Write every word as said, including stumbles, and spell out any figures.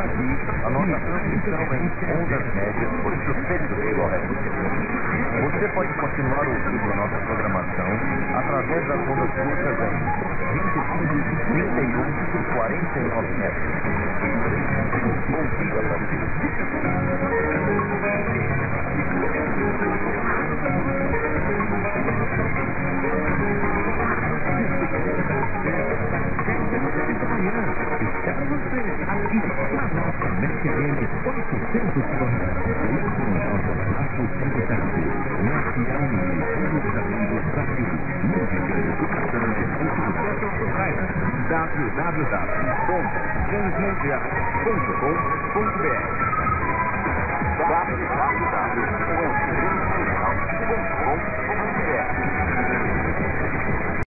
Aqui, a nossa transmissão é em ondas médias por sessenta quilômetros. Você pode continuar ouvindo a nossa programação através das ondas curtas em vinte e cinco, trinta e um e quarenta e nove metros. Bom dia, Brasil. Espero você aqui na nossa M S N oitocentos kHz. Isso no nosso espaço de tarde. M S N Fundo dos Amigos Brasil. Música, educação e sucesso ao site w w w ponto transmundial ponto com ponto b r.